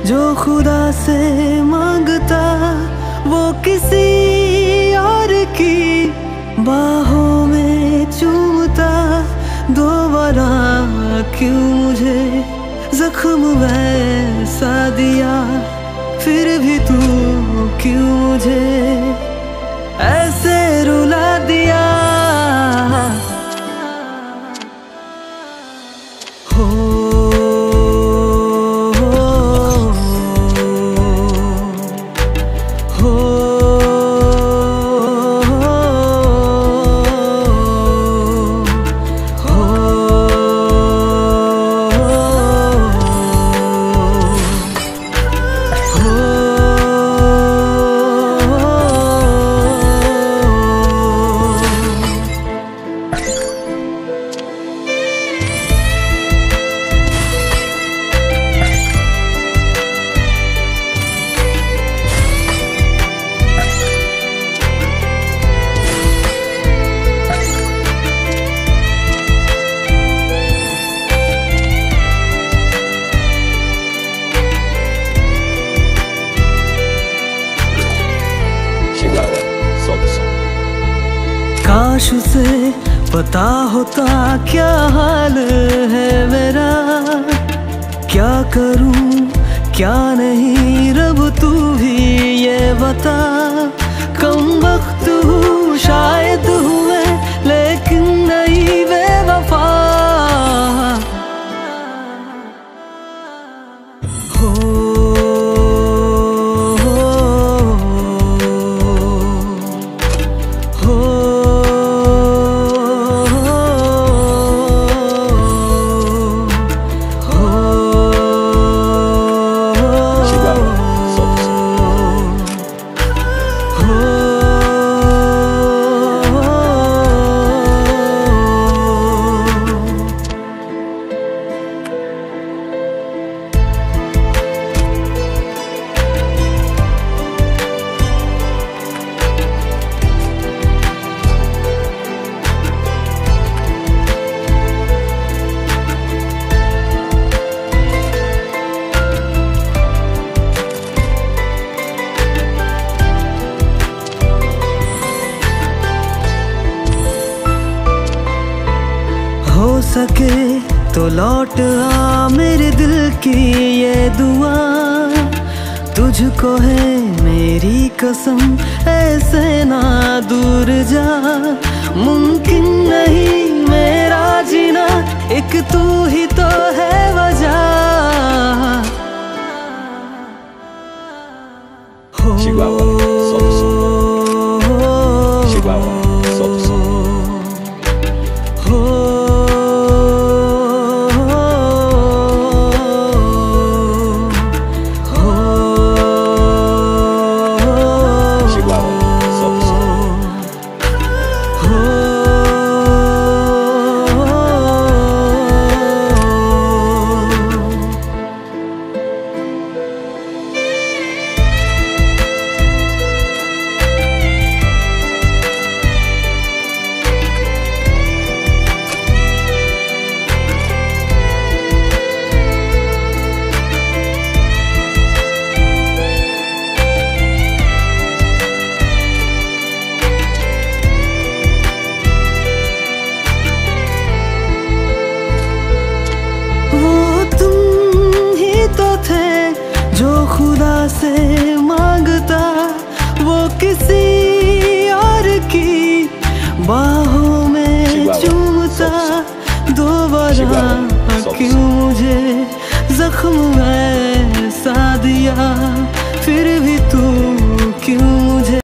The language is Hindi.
जो खुदा से मांगता वो किसी और की बाहों में चूमता। दोबारा क्यों मुझे जख्म वैसा दिया, फिर भी तू क्यों मुझे ऐसे रुला दिया। हो काश उसे पता होता क्या हाल है मेरा, क्या करूं क्या नहीं रब तू भी ये बता। कम वक्त हूँ शायद हूँ मैं, लेकिन नहीं बेवफा। हो हो सके तो लौट आ मेरे दिल की ये दुआ। तुझको है मेरी कसम ऐसे ना दूर जा। मुमकिन नहीं मेरा जीना, एक तू ही तो है वजह। खुदा से मांगता वो किसी और की बाहों में चूमता। दोबारा क्यों मुझे